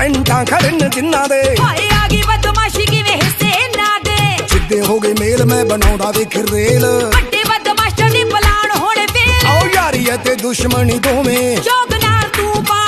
ਪੈਂਟਾਂ ਖੜਨ ਜਿੰਨਾ ਦੇ ਹਾਏ ਆ ਗਈ ਬਦਮਾਸ਼ੀ ਕਿਵੇਂ ਹਿੱਸੇ ਨਾ ਦੇ ਸਿੱਧੇ ਹੋ ਗਏ ਮੇਲ ਮੈਂ ਬਣਾਉਂਦਾ ਵੇਖ ਰੇਲ ਵੱਡੇ ਬਦਮਾਸ਼ਾਂ ਦੀ ਪਲਾਨ ਹੋਣੇ ਵੇਲ ਆਓ ਯਾਰੀ ਤੇ ਦੁਸ਼ਮਣੀ ਦੋਵੇਂ ਜੋਗ ਨਾਲ ਤੂੰ ਪਾ